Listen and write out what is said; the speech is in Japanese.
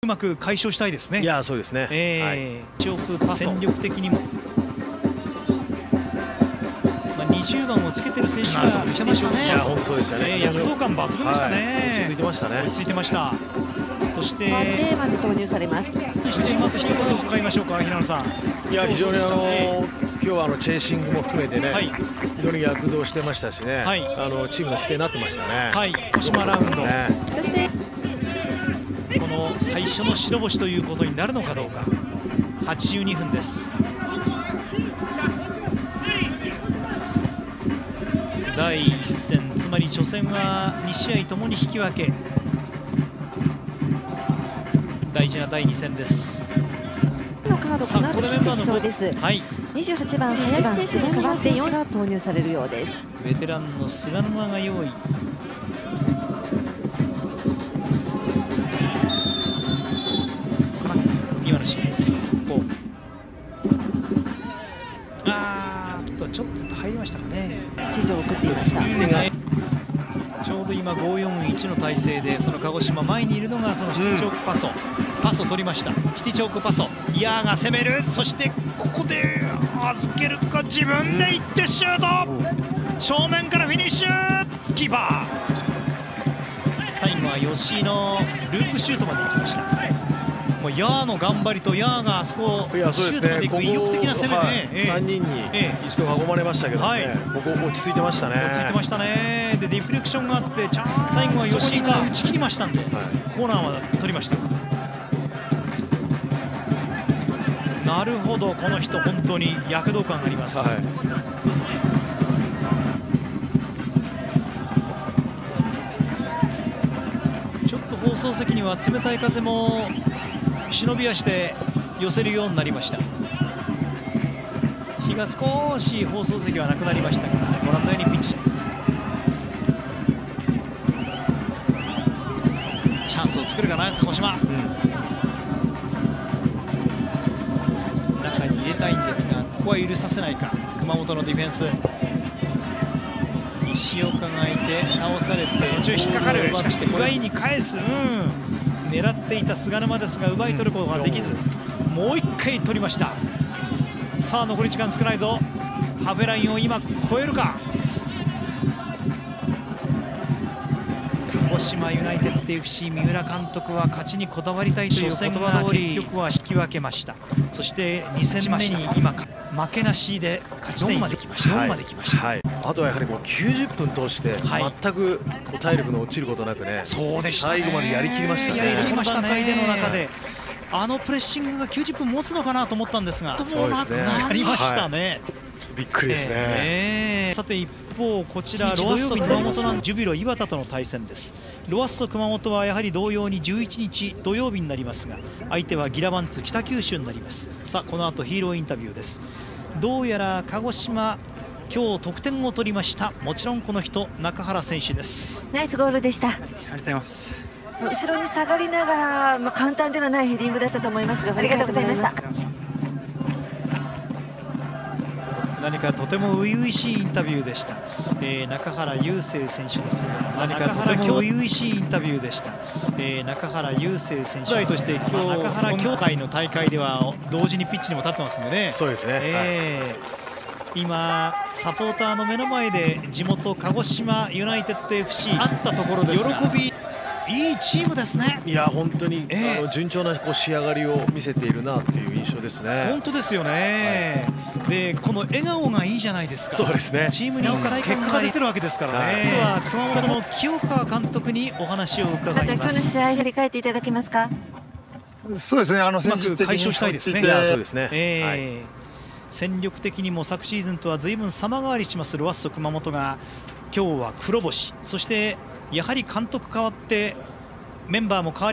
うまく解消したいですね。 いや、そうですね。 戦力的にも、20番をつけてる選手が見せましたね。 本当そうですよね。 躍動感抜群でしたね。 落ち着いてましたね。 落ち着いてました。そしてまず投入されます。 まず一言伺いましょうか、平野さん。 いや、非常に今日はチェイシングも含めてね、非常に躍動してましたしね、チームの規定になってましたね。 鹿島ラウンド、 そしてこの最初の白星ということになるのかどうか。82分です。第1戦、つまり初戦は2試合ともに引き分け。大事な第2戦です。 のカードこの後切ってきそうです。28番林選手に代わって4が投入されるようです。 ベテランの菅沼が用意。今のシーンです。ちょっと入りましたかね。 指示を送っていました。 ちょうど今541の体勢で、その鹿児島前にいるのがそのシティチョークパソ、取りました。シティチョークパソ、ヤーが攻める。そしてここで預けるか、自分で行ってシュート、正面からフィニッシュ、キーパー。最後は吉井のループシュートまで行きました。もうヤーの頑張りと、ヤーがあそこシュートまで行く意欲的な攻めで、 3人に一度囲まれましたけどね、ここ落ち着いてましたね。 落ち着いてましたね。でディフレクションがあって、最後は吉井が打ち切りましたんで、コーナーは取りました。なるほど、この人本当に躍動感があります。ちょっと放送席には冷たい風も忍び足で寄せるようになりました。日が少し放送席はなくなりましたが、ご覧のようにピッチチャンスを作るかな、鹿児島。中に入れたいんですが、ここは許させないか、熊本のディフェンス。西岡がいて倒されて途中引っかかる。しかし奪いに返す。狙っていた菅沼ですが奪い取ることができず、もう1回取りました。さあ残り時間少ないぞ。ハーフラインを今超えるか。鹿児島ユナイテッド FC 三浦監督は勝ちにこだわりたいという言葉通り、結局は引き分けました。そして2戦目に今負けなしで勝ち点4まで来ました。4まで来ました。 あとはやはり90分通して全く体力の落ちることなくね、 そうでしたね、 最後までやりきりましたね。 やりましたね。での中でプレッシングが90分持つのかなと思ったんですが、そうなりましたね。 びっくりですね。 さて一方、こちらロアスト熊本のジュビロ磐田との対戦です。ロアスト熊本はやはり同様に11日土曜日になりますが、相手はギラバンツ北九州になります。さあこの後ヒーローインタビューです。どうやら鹿児島今日得点を取りました。もちろんこの人中原選手です。 ナイスゴールでした。 ありがとうございます。 後ろに下がりながら、簡単ではないヘディングだったと思いますが、ありがとうございました。 何かとても初々しいインタビューでした。中原雄星選手ですが、何かとても初々しいインタビューでした。中原雄星選手として今日中原兄弟の大会では同時にピッチにも立ってますんでね。 そうですね。 今サポーターの目の前で地元鹿児島ユナイテッド FC あったところですが、喜びいいチームですね。 いや本当に、順調な仕上がりを見せているなという印象ですね。 本当ですよね。でこの笑顔がいいじゃないですか。 そうですね。 チームに結果が出てるわけですからね。では熊本の清川監督にお話を伺います。 今日の試合振り返っていただけますか。 そうですね。 うまく解消したいですね。 そうですね。 戦力的にも昨シーズンとは随分様変わりしますロアスト熊本が今日は黒星。そしてやはり監督変わってメンバーも変わり